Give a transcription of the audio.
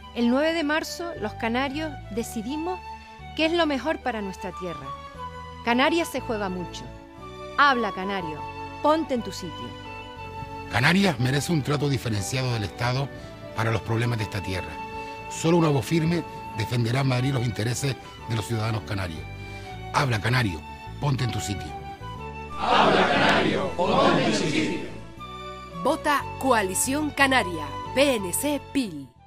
El 9 de marzo, los canarios decidimos qué es lo mejor para nuestra tierra. Canarias se juega mucho. Habla, canario, ponte en tu sitio. Canarias merece un trato diferenciado del Estado para los problemas de esta tierra. Solo una voz firme defenderá en Madrid los intereses de los ciudadanos canarios. Habla, canario, ponte en tu sitio. Habla, canario, ponte en tu sitio. Vota Coalición Canaria, PNC PIL.